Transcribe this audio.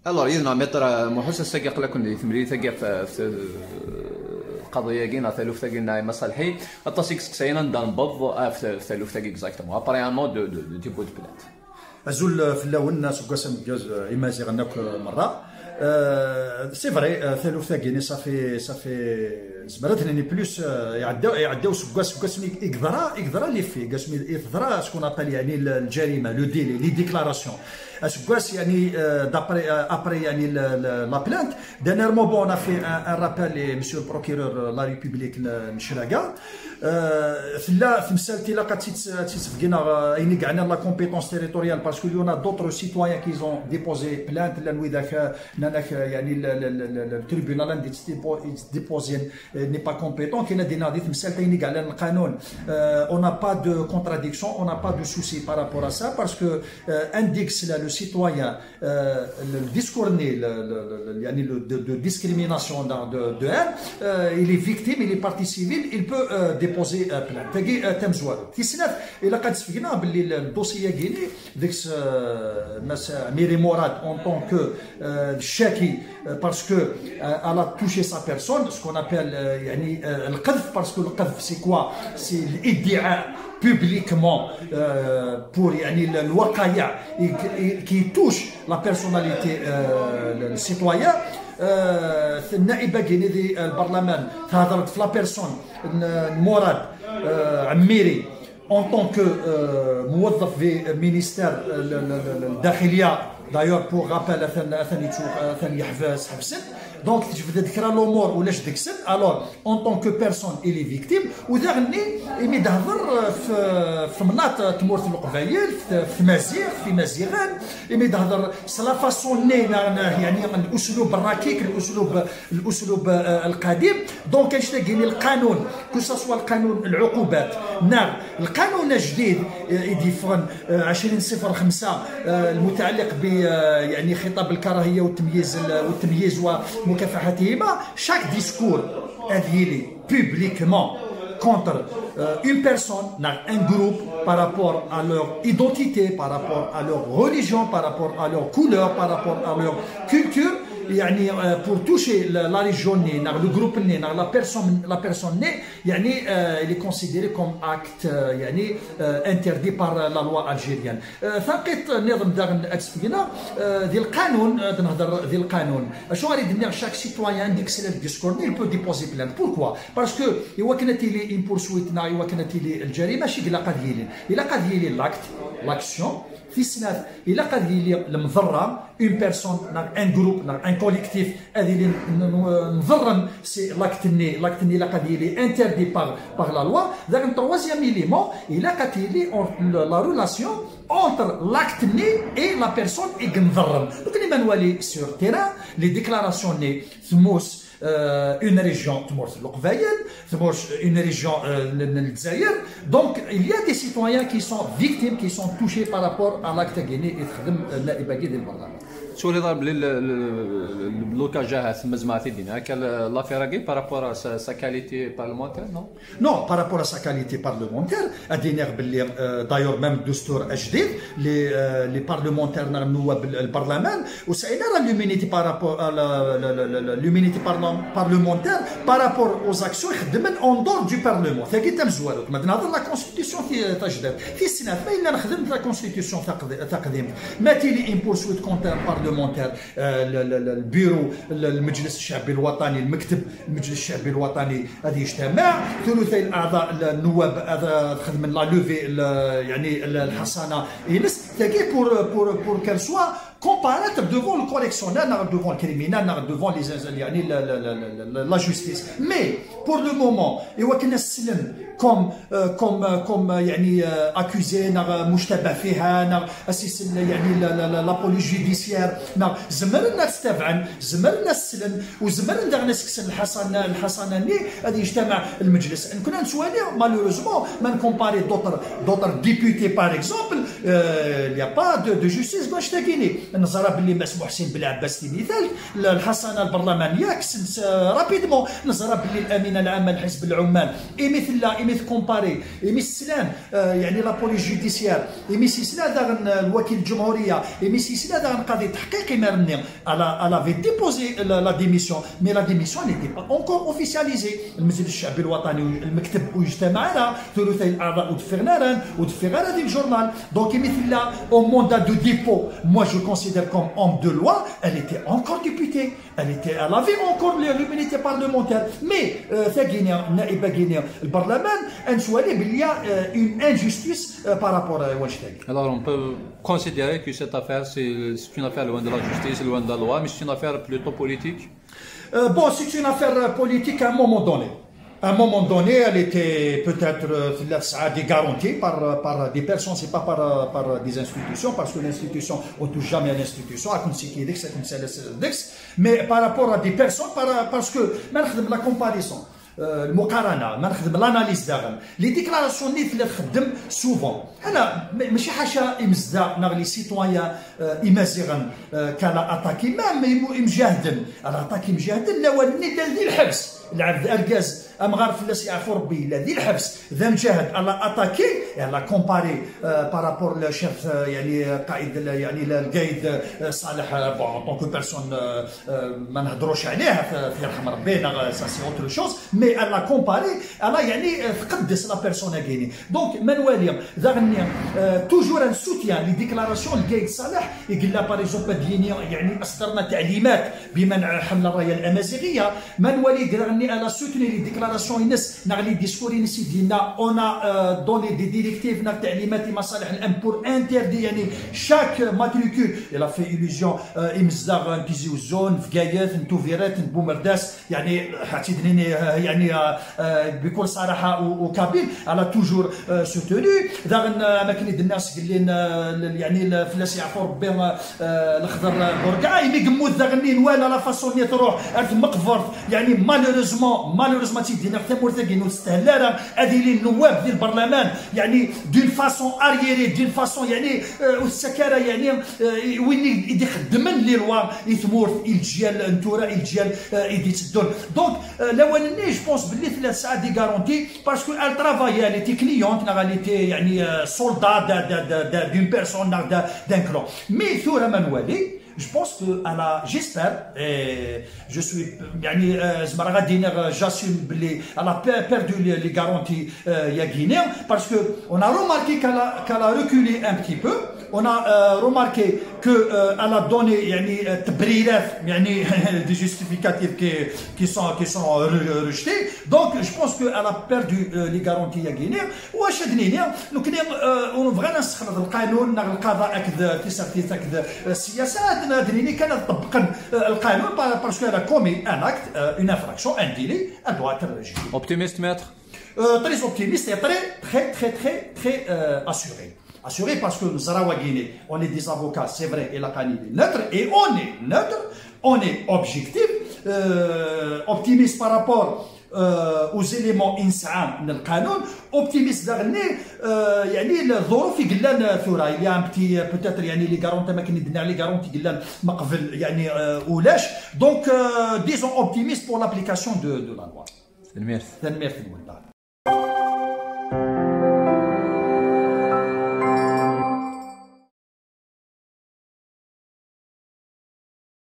الوغ يزنا متر محوس الساقي لكن ثمري ثقي في القضيه كاين ثالوث ثقي مصالحي التصيك سكسينا نضبط في ثالوث ثقي اكزاكتومون اباريامون دو تيبو دو بلاد ازول في الاول سكاسم جوز ايمازي غناك مره سي فري ثالوث ثقي صافي زبرتني بلوس يعداو سكاس يقدر لي في كاس يقدر شكون ابل يعني الجريمه لو ديلي لي ديكلاراسيون اسكواس يعني دابري ابري يعني لا بلانت دانيرمون بون في ان رابيل لي مسيو البروكيرور لا ريبوبليك نشراكا في مسالتي لا قد تيتفقنا ايني كاعنا لا كومبيتونس تيريتوريال باسكو يونا دوطر سيتويان كي زون ديبوزي بلانت لانوي ذاك ناناك يعني التريبيونال دي ديبوزي ني با كومبيتون كاين دينا ديت مسالتي ايني كاع القانون اون نا با دو كونتراديكسيون اون نا با دو سوسي بارابور ا سا باسكو انديكس le citoyen, le discours يعني de discrimination de haine, il est victime, il est partie civile, il peut déposer plainte. تاقي تم زوارو. تيسناف إلا قد سفقنا باللي الدوسية كيني ديكس ميري مراد en tant que الشاكي parce que elle a touché sa personne, ce qu'on appelle يعني القذف parce que القذف c'est quoi? C'est l'idéاء publiquement pour يعني الوقائع qui touche la personnalité le citoyen النائبه كاين دي البرلمان تهضرت في لا بيرسون مراد عميري en tant que موظف في مينيستير الداخليه دايور بور رابيل ثاني يحبس حبسن دونك تجبد ذكرى لومور ولاش ديكسن الوغ اون طون كو بيرسون الي فيكتيم وداغني يمي تهضر في مناط تمورت القبايل في مزيغ في مزيغان يمي تهضر سلا فاسون يعني الاسلوب الركيك الاسلوب القديم دونك اش تلقيني القانون كو سوا القانون العقوبات نعم القانون الجديد يديفون 2005 المتعلق ب يعني خطاب الكراهيه والتمييز ومكافحتهما شاك ديسكور اديلي بوبليكمون contre une personne, un groupe par rapport à leur identité, par rapport à leur religion, par rapport à leur couleur, par rapport à leur culture. يعني pour toucher la région née, le groupe né, la personne née, يعني il est considéré comme acte يعني interdit par la loi algérienne. ثقيت نظام داغن اكسبينا ديال القانون نهضر ديال القانون شنو غادي ندير شاك سيتويان ديك سيل الديسكور il peut déposer plainte. Pourquoi? Parce que ايوا كانت لي ان بورسويت ايوا كانت لي الجريمه شي قلا قد يلي الا قد يلي لاكت لاكسيون في السنات الا قد يلي المضره اون بيرسون ان جروب ان كوليكتيف هذه اللي نضرن سي لاكتني الا قد يلي انتردي باغ لا لوا ذاك تروازيام ايليمون الا قد يلي لا ريلاسيون entre l'acte né et la personne est نضرن. Donc les manuels sur terrain les déclarations né ثموس une région une région donc il y a des citoyens qui sont victimes qui sont touchés par rapport à l'acte gagné et النائبه ديال البرلمان سوري ضرب لي البلوكاج جاها ثم زعما دينا كان لافيراكي بارابور سا كاليتي بارلمونتير نو بارابور سا كاليتي بارلمونتير ادينا باللي دايور ميم الدستور الجديد لي بارلمونتير النواب البرلمان وسعينا راه لومينيتي بارابور لومينيتي بارلمونتير بارابور اوز اكسيون يخدم اون دور دو بارلمون ثاكي تم زوارو ما نهضر لا كونستيتيسيون تجدد في السنه ما الا خدمت لا كونستيتيسيون تقديم ما تيلي ان بورسويت كونتر بارلمونتير البيرو المجلس الشعبي الوطني المكتب المجلس الشعبي الوطني غادي يجتمع ثلثي الاعضاء النواب خدم لا لوفي يعني الحصانه ينس تاكي بور كال سوا comparaître devant le correctionnel, devant le criminel, devant la justice. Mais pour le moment, il y a comme accusé, مشتبه فيها, la police judiciaire, زمرنا تستبعن, زمرنا السلم, وزمرنا نسكسن الحسناني غادي يجتمع المجلس. كنا نسوالي malheureusement ما نكومباري d'autres députés par exemple, il n'y a pas de justice باش تاكيني. نزرى باللي مسموح حسين بالعباس مثال الحصانه البرلمانيه كسنت رابيدمون نزرى باللي الامينه العامه لحزب العمال مثل كومباري سلان يعني لا بوليس جوديسيير سلان داغن الوكيل الجمهوريه سلان داغن قاضي تحقيقي مرني على في ديبوزي لا ديميسيون مي لا ديميسيون نيتي با اونكور اوفيسياليزي المجلس الشعبي الوطني المكتب واجتمعنا ثلثي الاعضاء ودفي غير هذه الجورنال دونك مثل au mandat de dépôt, moi je considère comme homme de loi, elle était encore députée, elle avait encore l'immunité parlementaire. Mais, le Parlement, il y a une injustice par rapport à Washington. Alors on peut considérer que cette affaire, c'est une affaire loin de la justice, loin de la loi, mais c'est une affaire plutôt politique. Bon, c'est une affaire politique à un moment donné. À un moment donné, elle était peut-être garantie par des personnes, c'est pas par des institutions, parce que l'institution, on ne touche jamais à l'institution, mais par rapport à des personnes, parce que, la comparaison. المقارنه ما نخدم لاناليز داغن لي ديكلاراسيون نيت اللي نخدم سوفون انا ماشي حاشا امزدا ناغ لي سيتويان ايمازيغن كالا اتاكي ما مجاهدن الاتاكي مجاهدن لا والني لا ذي الحبس العبد اركاز امغار فلاس يعفو ربي لا ذي الحبس ذا مجاهد على اتاكي على كومباري بارابور لشيف يعني قائد يعني القايد صالح بون طونكو بيرسون ما نهضروش عليه في يرحم ربي سا سي اوتر شوز مي على كومباري انا يعني تقدس لا بيرسون كايني دونك منواليا ذاغني توجور ان سوتيان لي ديكلاراسيون القايد صالح يقول لا باغ اكزومبل ديني يعني اصدرنا تعليمات بمنع حمل الرايه الامازيغيه منوالي ذاغني انا سوتني لي ديكلاراسيون الناس ناغ لي ديسكور الناس ديالنا اون دوني دي ديريكتيف ناغ تعليمات مصالح الام بور انتردي يعني شاك ماتريكول الى في ايلوزيون امزداغ نتيزيو الزون في كايات نتوفيرات بومرداس يعني حتيدني يعني بكل صراحه وكابيل على توجور سوتوني داغن اماكن الناس قال لنا يعني فلاس يعفو ربي الخضر بركع يقمو داغنين ولا لا فاسون تروح ارث مقفرت يعني مالوريزمون تيدينا حتى مرتقين وتستهلا هذه لي النواب ديال البرلمان يعني دون فاسون ارييري دون فاسون يعني والسكاره يعني وين يدي خدمن لي لوا يثمور الجيال انتورا الجيال يدي تدون دونك الاولاني جو بونس باللي 3 ساعات دي غارونتي باسكو ال ترافاي اللي تي كليونت نغاليتي يعني سولدا دون بيرسون دان كلون مي ثوره منوالي je pense que j'espère et je suis يعني زعما غادي j'assume بلي elle a perdu les garanties يا غينيا parce que on a remarqué qu'elle a reculé un petit peu on a remarqué que elle a donné يعني تبريرات يعني des justificatifs qui sont rejetés donc je pense que elle a perdu les garanties يا غينيا واش دنيا لو كنا بغينا نستخدم القانون القضاء كذا تسعة كذا السياسات دريني كانت طبقا القانون باسكو انا كومي ان اكت اون انفراكسيون ان ديلي ان دوا اتر ريجي Optimiste, maître? Très optimiste et très assuré parce que nous on est des avocats, c'est vrai, et la canine est neutre, et on est objectif, optimiste par rapport aux éléments انسعام من القانون اوبتيميست داغني يعني الظروف قلنا ثوره اللي عم بوتيتر يعني لي غارونتي ما كندنا لي غارونتي قلنا ما قبل يعني ولاش دونك ديزون اوبتيميست بور لابليكاسيون دو لا لوا تنمير